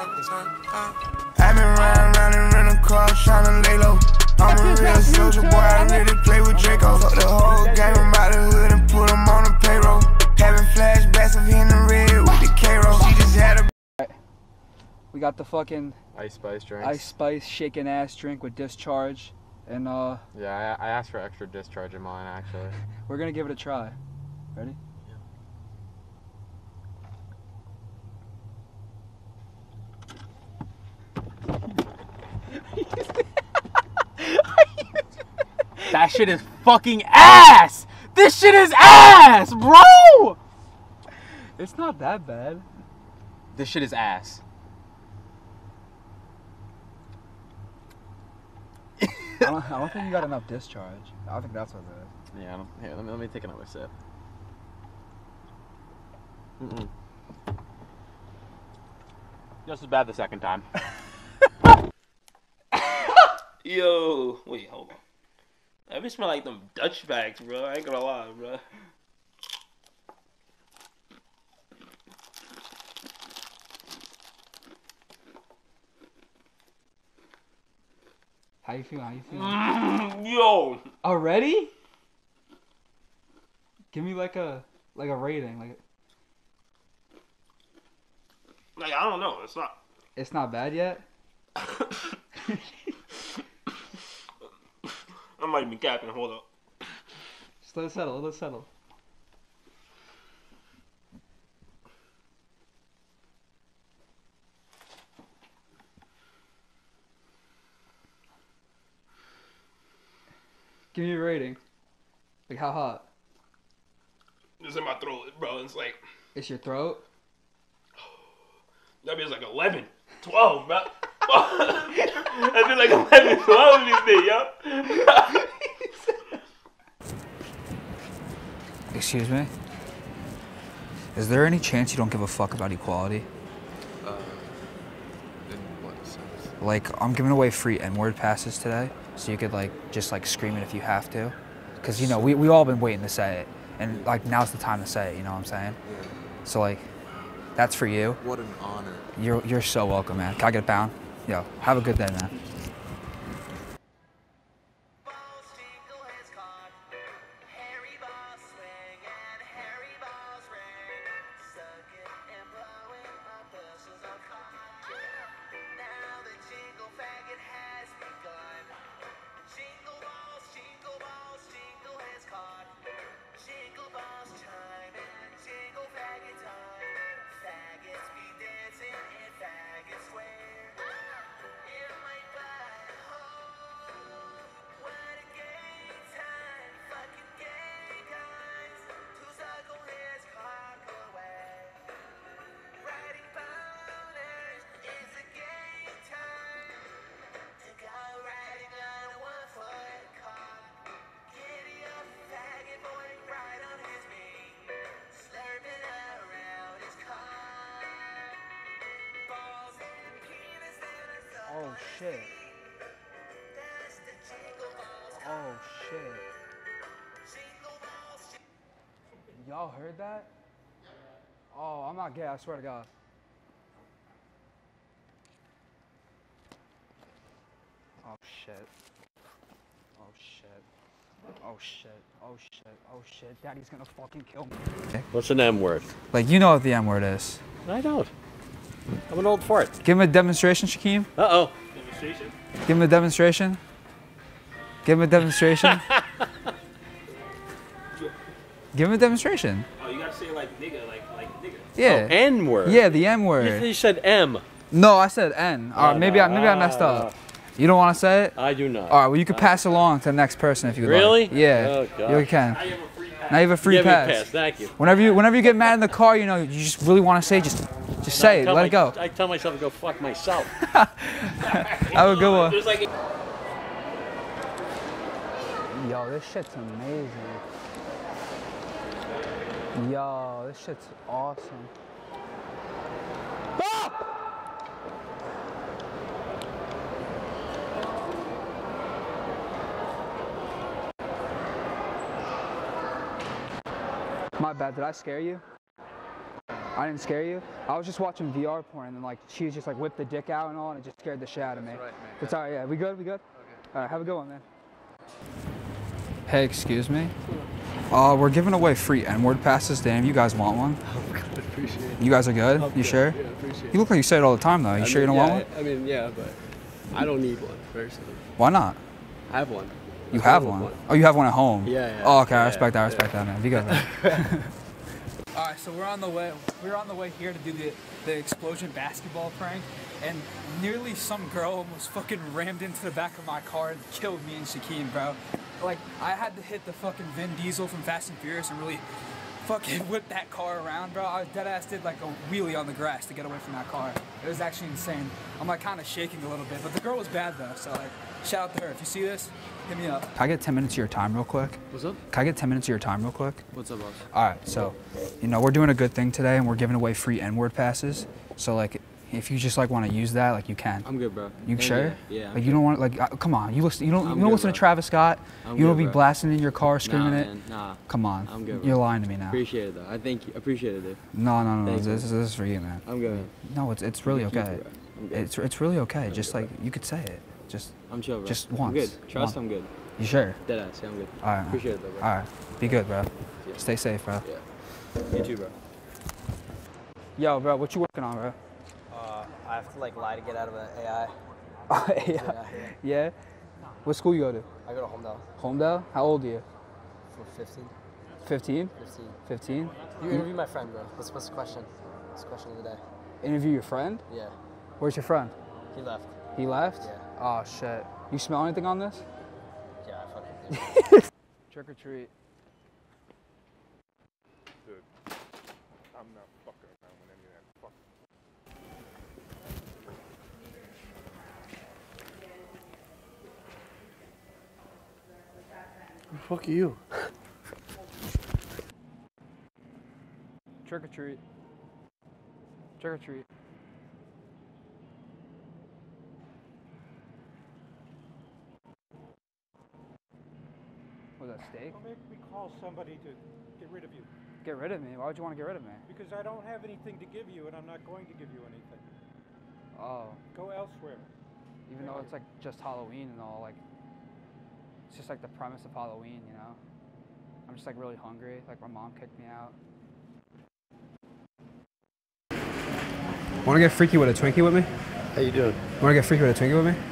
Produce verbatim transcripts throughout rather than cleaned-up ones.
I've been riding around in rental cars trying to lay low. I'm a real soldier boy, I really play with Draco. Fuck the whole game, I'm out the hood and put them on the payroll. Having flashbacks of hitting the red with the K-roll. She just had a... We got the fucking Ice Spice drink. Ice Spice shaken ass drink with discharge. And uh... yeah, I, I asked for extra discharge in mine, actually. We're gonna give it a try. Ready? That shit is fucking ass! This shit is ass, bro! It's not that bad. This shit is ass. I, don't, I don't think you got enough discharge. I think that's what it is. Yeah, I don't, here, let me, let me take another sip. Mm-mm. Just as bad the second time. Yo, wait, hold on. I be smell like them Dutch bags, bro. I ain't gonna lie, bro. How you feeling? How you feeling? Mm, yo. Already? Give me like a like a rating, like. Like I don't know. It's not. It's not bad yet. I might be capping. Hold up. Just let it settle. Let it settle. Give me a rating. Like how hot? It's in my throat, bro. It's like. It's your throat? That be like eleven, twelve, bro. I feel like eleven, twelve this day, yo. Excuse me? Is there any chance you don't give a fuck about equality? Uh, in what sense? Like, I'm giving away free N-word passes today, so you could, like, just, like, scream it if you have to. Because, you know, we, we all been waiting to say it. And, like, now's the time to say it, you know what I'm saying? Yeah. So, like, that's for you. What an honor. You're, you're so welcome, man. Can I get a pound? Yo, have a good day, man. Oh shit. Oh shit. Y'all heard that? Oh, I'm not gay, I swear to God. Oh shit. Oh shit. Oh shit. Oh shit. Oh shit. Daddy's gonna fucking kill me. What's an M word? Like, you know what the M word is. I don't. I'm an old fart. Give him a demonstration, Shaquem. Uh-oh. Demonstration. Give him a demonstration. Give him a demonstration. Give him a demonstration. Oh, you gotta say like nigga, like like nigga. Yeah. Oh, N word. Yeah, the M word. You, you said M. No, I said N. All right, Oh, maybe no. I maybe I messed up. You don't want to say it? I do not. All right, well you can pass it along to the next person if you would Really? like. Yeah. Oh, God. You can. I have a free pass. Now you have a free Give pass. me a pass. Thank you. Whenever you whenever you get mad in the car, you know, you just really want to say, just just say it. Tell Let my- it go. I tell myself to go fuck myself. Have a good one. There's like. Yo, this shit's amazing. Yo, this shit's awesome. Ah! My bad, did I scare you? I I didn't scare you. I was just watching V R porn, and then like she was just like whipped the dick out and all, and it just scared the shit out of me. That's right, man. It's all right. Yeah, we good? We good? Okay. All right. Have a good one, man. Hey, excuse me. Uh, we're giving away free N-word passes. Damn, if you guys want one? Oh, God, appreciate it. You guys are good? I'm you good. sure? Yeah, appreciate it. You look like you say it all the time, though. You I sure mean, you don't yeah, want one? I mean, yeah, but I don't need one, personally. Why not? I have one. You I have own one? Oh, you have one at home? Yeah, yeah. Oh, okay. I yeah, respect that. I respect yeah. that, man. Be good, man. All right, so we're on the way. We're on the way here to do the the explosion basketball prank, and nearly some girl almost fucking rammed into the back of my car and killed me and Shaquem, bro. Like I had to hit the fucking Vin Diesel from Fast and Furious and really fucking whip that car around, bro. I was dead ass did like a wheelie on the grass to get away from that car. It was actually insane. I'm like kind of shaking a little bit, but the girl was bad though. So like, shout out to her. If you see this, hit me up. Can I get ten minutes of your time real quick? What's up? Can I get ten minutes of your time real quick? What's up, boss? All right, so, you know, we're doing a good thing today, and we're giving away free N-word passes. So, like, if you just like want to use that, like, you can. I'm good, bro. You Thank sure? You. Yeah. I'm Like, you don't want like, uh, come on, you listen. You don't. I'm you don't good, listen bro. to Travis Scott. I'm you don't good, be bro. blasting in your car, screaming nah, it. Man, nah. Come on. I'm good, bro. You're lying to me now. Appreciate it, though. I thank you. Appreciate it, dude. No, no, no. no. Thank This, you. is this is for you, man. I'm good. No, it's it's really Keep it, okay. bro. I'm good. It's it's really okay. I'm just good, like you could say it. Just I'm chill, bro. just I'm once. good. Trust, Once. I'm good. You sure? Deadass, yeah, I'm good. All right. Appreciate it, though, bro. All right. Be good, bro. Yeah. Stay safe, bro. Yeah. You too, bro. Yo, bro, what you working on, bro? Uh, I have to like lie to get out of an A I. yeah. Yeah, Yeah. What school you go to? I go to Homedale Homedale? How old are you? for fifteen. fifteen? fifteen. fifteen? You interview my friend, bro. What's, what's the question? What's the question of the day? Interview your friend? Yeah. Where's your friend? He left. He left? Yeah. Oh, shit. You smell anything on this? Yeah, I fucking do. Trick or treat. Dude, I'm not fucking around with any of that fuck. Who the fuck are you? Trick or treat. Trick or treat. Was that steak? Don't make me call somebody to get rid of you. Get rid of me? Why would you want to get rid of me? Because I don't have anything to give you, and I'm not going to give you anything. Oh. Go elsewhere. Even though it's like just Halloween and all, like, it's just like the premise of Halloween, you know? I'm just like really hungry. Like my mom kicked me out. Want to get freaky with a Twinkie with me? How you doing? Want to get freaky with a Twinkie with me?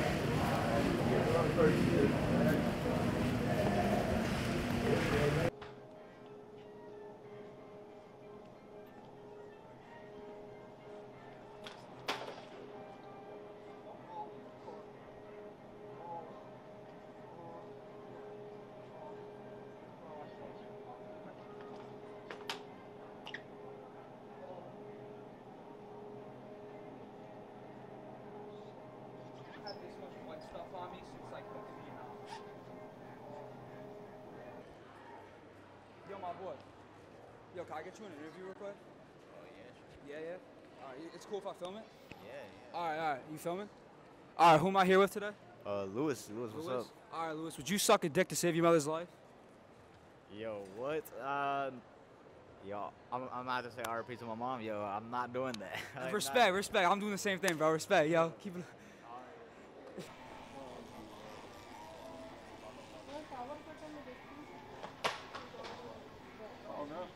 Yo, my boy. Yo, can I get you an interview real quick? Oh, yeah. Yeah, yeah. All right, it's cool if I film it? Yeah, yeah. All right, all right. You filming? All right, who am I here with today? Uh, Lewis, Lewis, what's Lewis? up? All right, Lewis, would you suck a dick to save your mother's life? Yo, what? Um, yo, I'm, I'm about to say R P to my mom. Yo, I'm not doing that. Like, respect, not- respect. I'm doing the same thing, bro. Respect, yo. Keep it. Oh, no.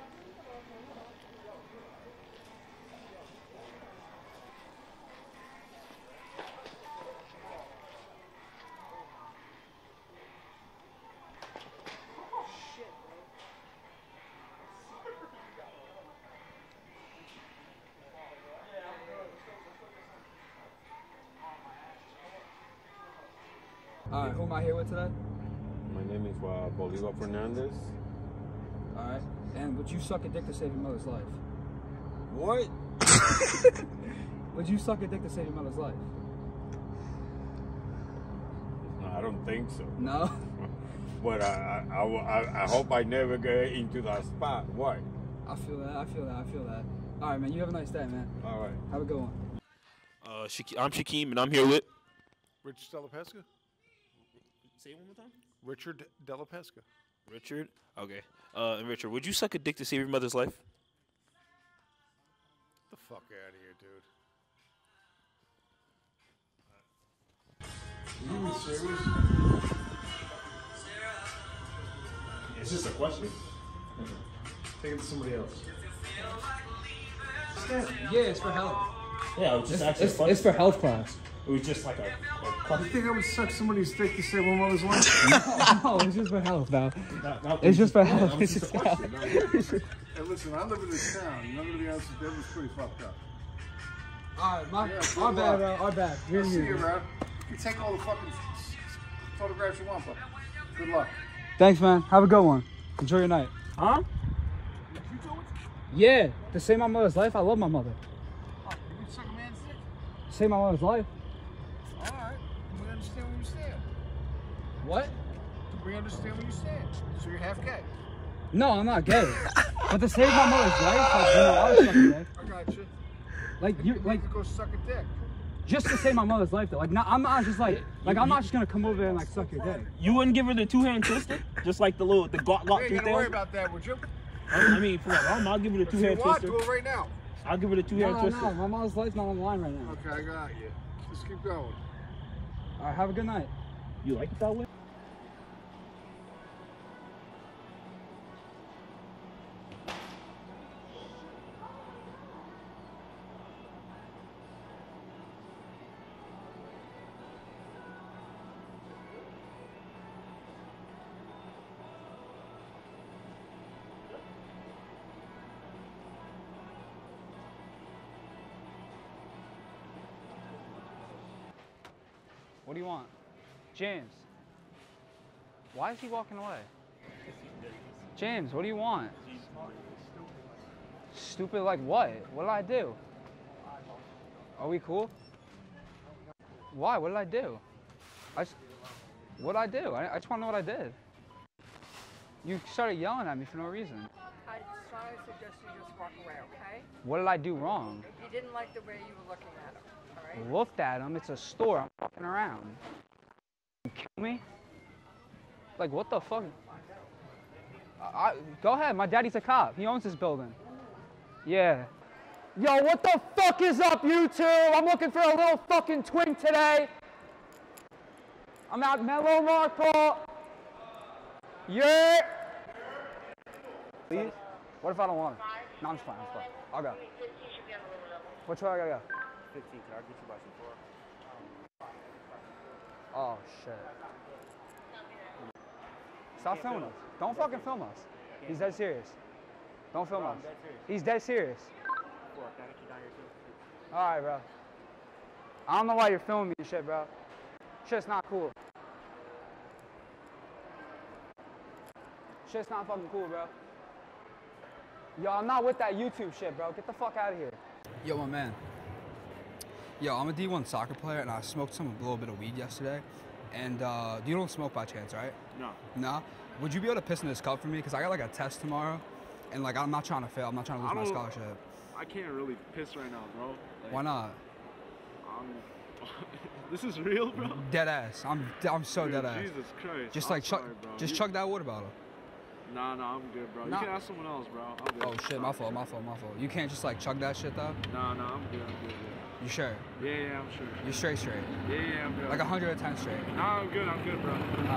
All right, who am I here with today? My name is uh, Bolivar Fernandez. All right. And would you suck a dick to save your mother's life? What? Would you suck a dick to save your mother's life? No, I don't think so. No? But I, I, I, I- I hope I never get into that spot. Why? I feel that, I feel that, I feel that. All right, man, you have a nice day, man. All right. Have a good one. Uh, Shake- I'm Shaquem, and I'm here with. Richard Della Pesca? Say it one more time. Richard Della Pesca. Richard. Okay. Uh, and Richard, would you suck a dick to save your mother's life? the fuck out of here, dude. Are you serious? It's just a question. Take it to somebody else. Yeah, it's for health. Yeah, it was just It's, actually it's, fun. it's for health class. It was just like a. a You think I would suck somebody's dick to save one mother's life? No, it's just for health, though. Not, not It's just for Yeah, health. that was It's just just a for question. health. Hey, listen, I live in this town. None of the else that was pretty fucked up. Alright, my, Yeah, our good bad, luck. bro. Our bad. I'll We're see here. you around. You can take all the fucking photographs you want, but good luck. Thanks, man. Have a good one. Enjoy your night. Huh? Yeah, to save my mother's life, I love my mother. Oh, you can suck a man's dick? Save my mother's life. All right. We understand where you stand. What? We understand where you stand. So you're half gay. No, I'm not gay. But to save my mother's life, like, you know, I was fucking gay. I got you. Like, you, You like, need to go suck a dick. just to save my mother's life, though. Like, not, I'm not just like, like, I'm not just gonna come over there and like suck your dick. You wouldn't give her the two-hand twister? Just like the little, the got You got ain't two gotta worry thousand? about that, would you? I mean, for my mom, I'll give her the If you two-hand want, twister. do it right now. I'll give her the two-hand No, twister. no, my mother's life's not on the line right now. Okay, I got you. Just keep going. All right, have a good night. You like it that way? What do you want? James. Why is he walking away? James, what do you want? Stupid like what? What did I do? Are we cool? Why? What did I do? I just, what did I do? I, I just want to know what I did. You started yelling at me for no reason. I decided to suggest you just walk away, okay? What did I do wrong? You didn't like the way you were looking at him, all right? Looked at him. It's a store. I'm fucking around. You kill me? Like, what the fuck? I, I, go ahead. My daddy's a cop. He owns this building. Yeah. Yo, what the fuck is up, YouTube? I'm looking for a little fucking twink today. I'm at Mellow Marple. Yeah. Please? What if I don't want it? No, I'm just fine. I'm fine. I'll go. Which way I gotta go? fifteen, can I get you by some four? Oh, shit. Stop filming us. Don't fucking film us. He's dead serious. Don't film us. He's dead serious. Four, can I get you down here too? Alright, bro. I don't know why you're filming me and shit, bro. Shit's not cool. Shit's not fucking cool, bro. Yo, I'm not with that YouTube shit, bro. Get the fuck out of here. Yo, my man. Yo, I'm a D one soccer player, and I smoked some a little bit of weed yesterday. And uh, you don't smoke by chance, right? No. No? Would you be able to piss in this cup for me? Because I got like a test tomorrow, and like I'm not trying to fail. I'm not trying to lose I my don't- scholarship. I can't really piss right now, bro. Like, Why not? I'm, this is real, bro. Dead ass. I'm I'm so Dude, dead ass. Jesus Christ. Just I'm like chug, sorry, bro. just You- chug that water bottle. Nah, nah, I'm good, bro. Nah. You can ask someone else, bro. I'm good. Oh shit, my fault, my fault, my fault. You can't just like chug that shit though. Nah, nah, I'm good. I'm good. You sure? Yeah, yeah, yeah I'm sure. You straight, straight. Yeah, yeah, I'm good. Like a hundred ten straight. Nah, I'm good. I'm good, bro.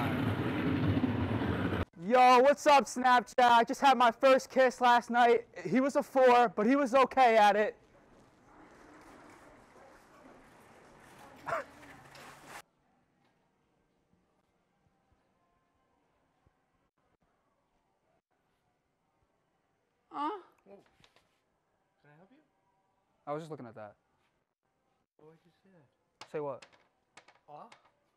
Yo, what's up, Snapchat? I just had my first kiss last night. He was a four, but he was okay at it. Huh? Can I help you? I was just looking at that. What did you say? Say what? Aw.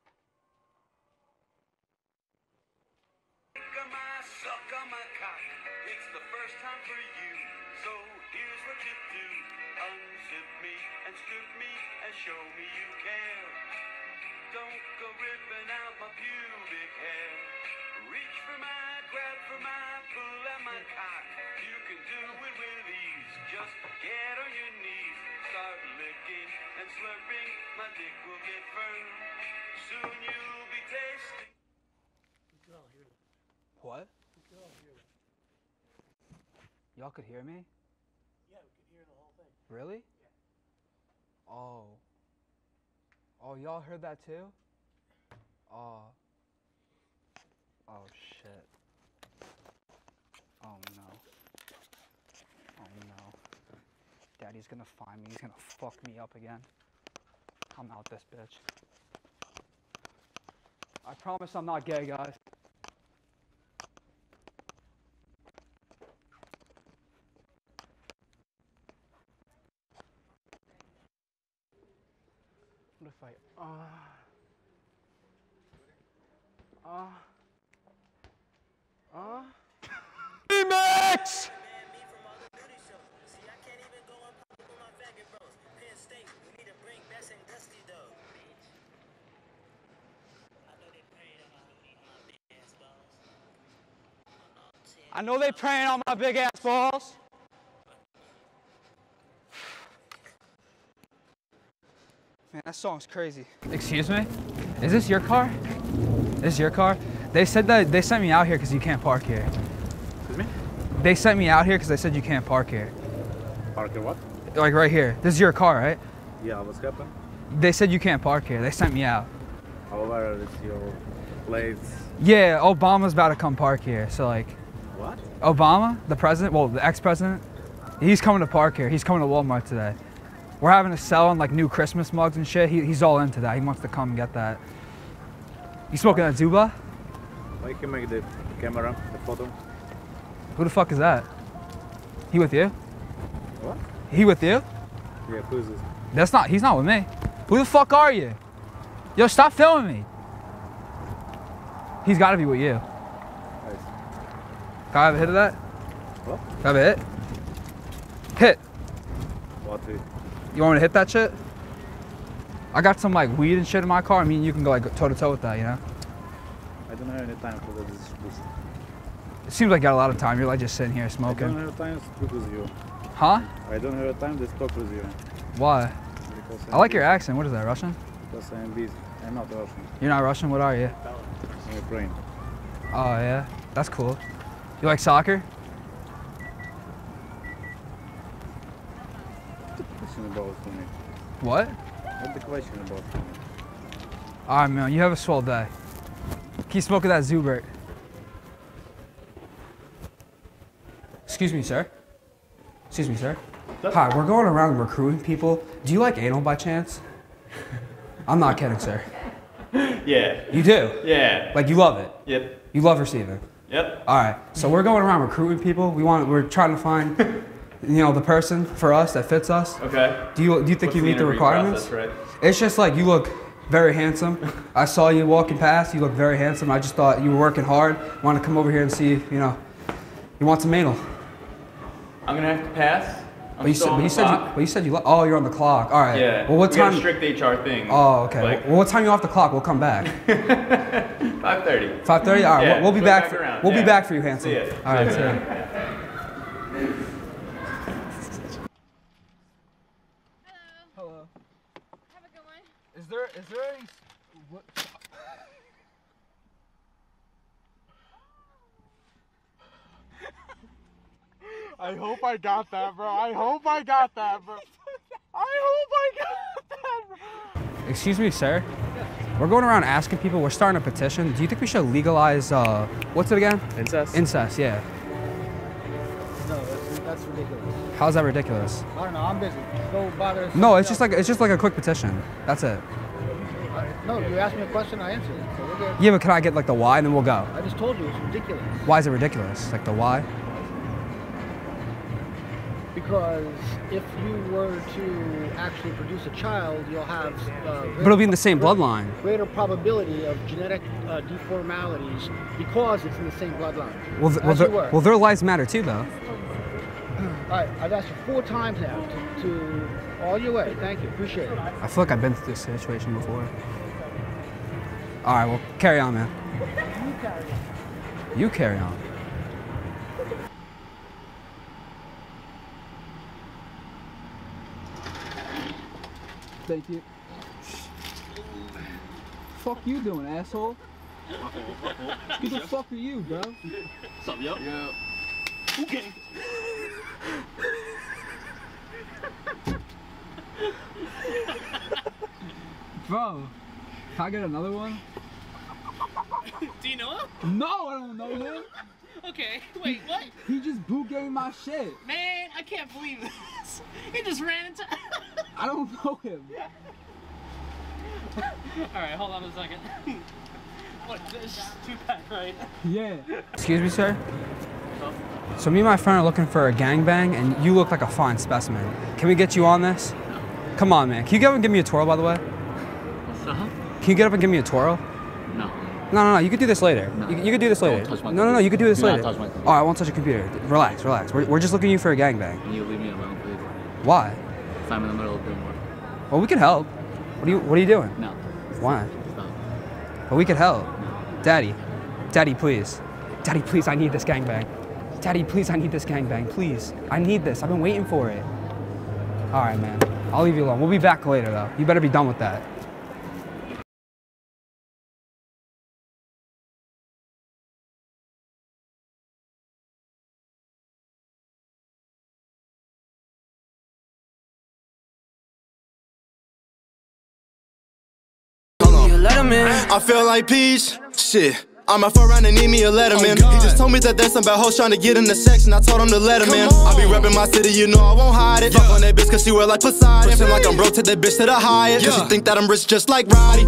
Suck on my cock. It's the first time for you. So here's what you do. Unzip me and strip me and show me you care. Don't go ripping out my pubic hair. Reach for my, grab for my, pull at my cock. You can do it with ease. Just get on your knees. Start licking and slurping. My dick will get firm. Soon you'll be tasting. What? Y'all could hear me? Yeah, we could hear the whole thing. Really? Oh. Oh, y'all heard that too? Oh. Oh, shit. Oh, no. Oh, no. Daddy's gonna find me. He's gonna fuck me up again. I'm out this bitch. I promise I'm not gay, guys. What if I, uh, uh, uh. Remix! I know they praying on my big ass balls. Man, that song's crazy. Excuse me? Is this your car? Is this your car? They said that they sent me out here because you can't park here. Excuse me? They sent me out here because they said you can't park here. Park here what? Like right here. This is your car, right? Yeah, what's happened? They said you can't park here. They sent me out. However, it's your plates. Yeah, Obama's about to come park here. So like, What? Obama, the president, well, the ex-president, he's coming to park here. He's coming to Walmart today. We're having to sell him like new Christmas mugs and shit. He, he's all into that. He wants to come and get that. You smoking that Zuba? I can make the camera, the photo. Who the fuck is that? He with you? What? He with you? Yeah, who is this? That's not, he's not with me. Who the fuck are you? Yo, stop filming me. He's gotta be with you. Nice. Can I have a hit of that? What? Can I have a hit? Hit. What hit? You want me to hit that shit? I got some like weed and shit in my car. I mean, you can go like toe to toe with that, you know? I don't have any time for this. this. It seems like you got a lot of time. You're like just sitting here I smoking. don't have time to speak with you. Huh? I don't have time to talk with you. Why? Because I like your accent. What is that, Russian? Because I'm busy. I'm not Russian. You're not Russian? What are you? I'm Ukrainian. Oh, yeah? That's cool. You like soccer? What's the question about for me? What? What's the question about for me? All right, man. You have a swell day. Keep smoking that Zubert. Excuse me, sir. Excuse me, sir. Hi, we're going around recruiting people. Do you like anal by chance? I'm not kidding, sir. Yeah. You do? Yeah. Like you love it? Yep. You love receiving? Yep. All right. So we're going around recruiting people. We want. We're trying to find, you know, the person for us that fits us. Okay. Do you do you think What's you the meet the interview requirements? process, right? It's just like you look very handsome. I saw you walking past. You look very handsome. I just thought you were working hard. Want to come over here and see if, you know, you want some anal. I'm gonna have to pass. I'm But you, still said, on but, you the said you, clock. but you said you. Oh, you're on the clock. All right. Yeah. Well, what we time? got a strict H R thing. Oh, okay. Like, well, what time you off the clock? We'll come back. five thirty. Five thirty. All right. Yeah, we'll, we'll be swing back. back for, around, we'll yeah. be back for you, handsome. See ya. All right. See See ya. ya. Hello. Have a good one. Is there is there any? What? I hope I got that, bro. I hope I got that, bro. I hope I got that, bro. Excuse me, sir. We're going around asking people. We're starting a petition. Do you think we should legalize? Uh, what's it again? Incest. Incest. Yeah. No, that's, that's ridiculous. How's that ridiculous? I don't know. I'm busy. Go bother. No, it's just like it's just like a quick petition. That's it. No, you asked me a question. I answered it. So we're good. Yeah, but can I get like the why and then we'll go? I just told you it's ridiculous. Why is it ridiculous? Like the why? Because if you were to actually produce a child, you'll have. Uh, But it'll be in the same bloodline. Greater probability of genetic uh, deformalities because it's in the same bloodline. Well, th- well, As you their, were. well, their lives matter too, though. All right, I've asked you four times now to, to all your way. Thank you. Appreciate it. I feel like I've been through this situation before. All right, well, carry on, man. You carry on. You carry on. Thank you. Fuck you doing, asshole? Who the fuck are you, bro? What's up, yo? Yo. Okay. Bro, can I get another one? Do you know him? No, I don't know him. Okay, wait, what? He just boot game my shit. Man, I can't believe this. He just ran into. I don't know him. Alright, hold on a second. What, this two-pack, right? Yeah. Excuse me, sir? So me and my friend are looking for a gangbang, and you look like a fine specimen. Can we get you on this? No. Come on, man. Can you get up and give me a twirl, by the way? What's up? Can you get up and give me a twirl? No. No, no, no. You could do this later. No. You, you could do this later. Don't touch my no, no, no. You could do this do later. Not touch my computer. Oh, I won't touch your computer. Relax, relax. We're, we're just looking you for a gangbang. Can you leave me alone, please? Why? If I'm in the middle of doing work. Well, we could help. What are you What are you doing? No. Why? Stop. But we could help. Daddy. Daddy, please. Daddy, please, I need this gangbang. Daddy, please, I need this gangbang. Please. I need this. I've been waiting for it. All right, man. I'll leave you alone. We'll be back later, though. You better be done with that. I feel like Peach. Shit. I'm a front runner, need me a letterman. Oh, he just told me that there's some bad hoes trying to get in the section. I told him to let him in. I be repping my city, you know I won't hide it. Yeah. Fuck on that bitch cause she wear like Poseidon. Pretend like I'm broke, take that bitch to the Hyatt. Yeah. Cause she think that I'm rich just like Roddy.